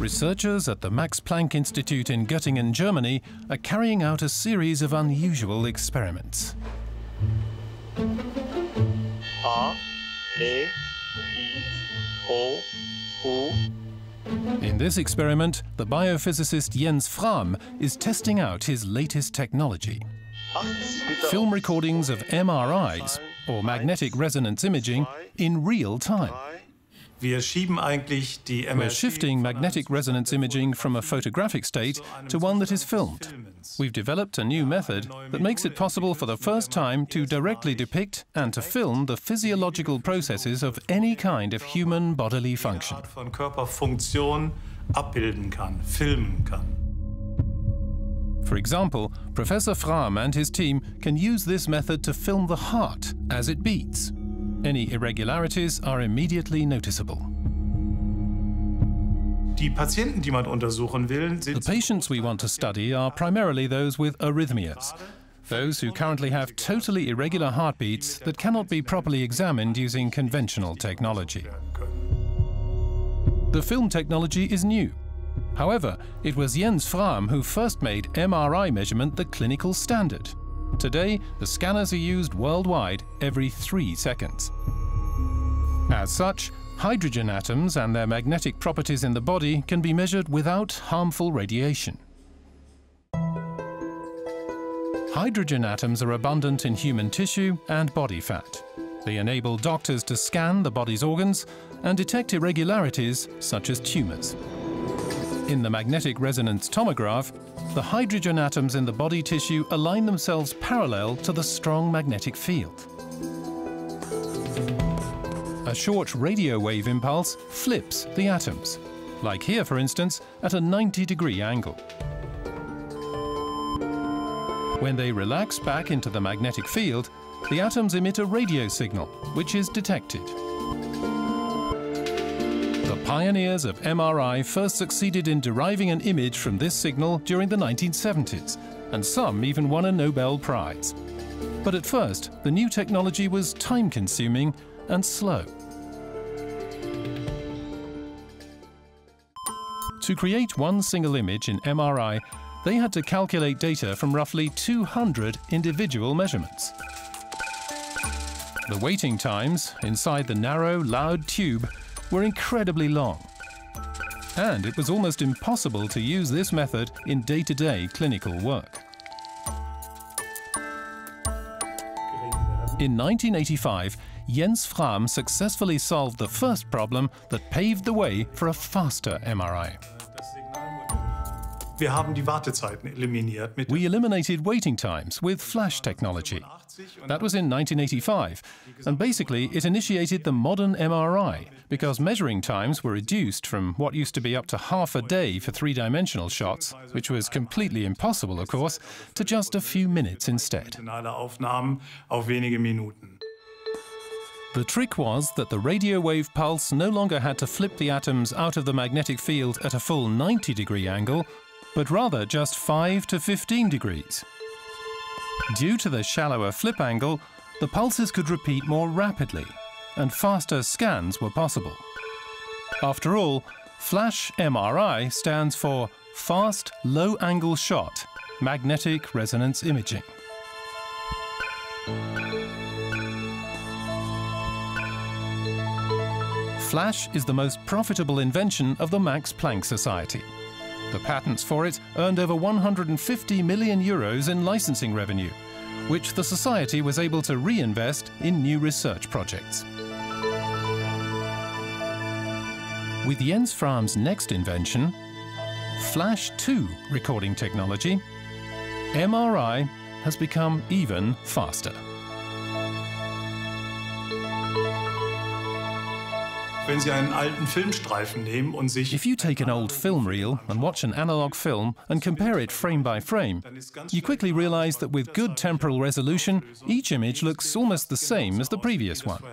Researchers at the Max Planck Institute in Göttingen, Germany, are carrying out a series of unusual experiments. A, E, I, O, U. In this experiment, the biophysicist Jens Fram is testing out his latest technology. Film recordings of MRIs, or magnetic resonance imaging, in real time. We're shifting magnetic resonance imaging from a photographic state to one that is filmed. We've developed a new method that makes it possible for the first time to directly depict and to film the physiological processes of any kind of human bodily function. For example, Professor Fram and his team can use this method to film the heart as it beats. Any irregularities are immediately noticeable. The patients we want to study are primarily those with arrhythmias, those who currently have totally irregular heartbeats that cannot be properly examined using conventional technology. The film technology is new. However, it was Jens Fram who first made MRI measurement the clinical standard. Today, the scanners are used worldwide every 3 seconds. As such, hydrogen atoms and their magnetic properties in the body can be measured without harmful radiation. Hydrogen atoms are abundant in human tissue and body fat. They enable doctors to scan the body's organs and detect irregularities such as tumors. In the magnetic resonance tomograph, the hydrogen atoms in the body tissue align themselves parallel to the strong magnetic field. A short radio wave impulse flips the atoms, like here, for instance, at a 90-degree angle. When they relax back into the magnetic field, the atoms emit a radio signal, which is detected. The pioneers of MRI first succeeded in deriving an image from this signal during the 1970s, and some even won a Nobel Prize. But at first, the new technology was time-consuming and slow. To create one single image in MRI, they had to calculate data from roughly 200 individual measurements. The waiting times inside the narrow, loud tube were incredibly long. And it was almost impossible to use this method in day-to-day clinical work. In 1985, Jens Fram successfully solved the first problem that paved the way for a faster MRI. We eliminated waiting times with flash technology. That was in 1985, and basically it initiated the modern MRI, because measuring times were reduced from what used to be up to half a day for three-dimensional shots, which was completely impossible, of course, to just a few minutes instead. The trick was that the radio wave pulse no longer had to flip the atoms out of the magnetic field at a full 90-degree angle, but rather just 5 to 15 degrees. Due to the shallower flip angle, the pulses could repeat more rapidly, and faster scans were possible. After all, Flash MRI stands for Fast Low-Angle Shot Magnetic Resonance Imaging. Flash is the most profitable invention of the Max Planck Society. The patents for it earned over 150 million euros in licensing revenue, which the Society was able to reinvest in new research projects. With Jens Fram's next invention, Flash 2 recording technology, MRI has become even faster. If you take an old film reel and watch an analog film and compare it frame by frame, you quickly realize that with good temporal resolution, each image looks almost the same as the previous one.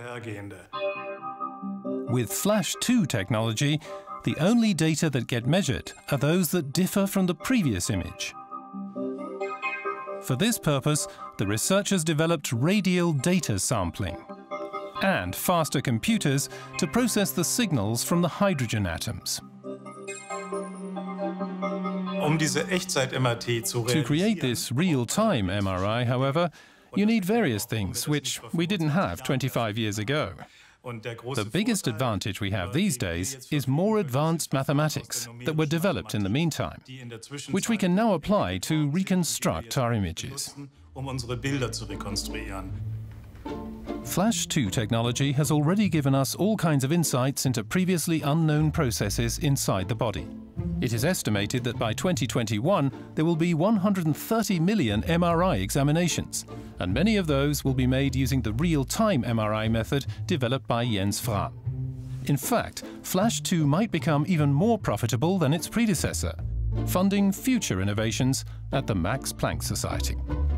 With Flash 2 technology, the only data that get measured are those that differ from the previous image. For this purpose, the researchers developed radial data sampling and faster computers to process the signals from the hydrogen atoms. To create this real-time MRI, however, you need various things which we didn't have 25 years ago. The biggest advantage we have these days is more advanced mathematics that were developed in the meantime, which we can now apply to reconstruct our images. Flash 2 technology has already given us all kinds of insights into previously unknown processes inside the body. It is estimated that by 2021 there will be 130 million MRI examinations, and many of those will be made using the real-time MRI method developed by Jens Frahm. In fact, Flash 2 might become even more profitable than its predecessor, funding future innovations at the Max Planck Society.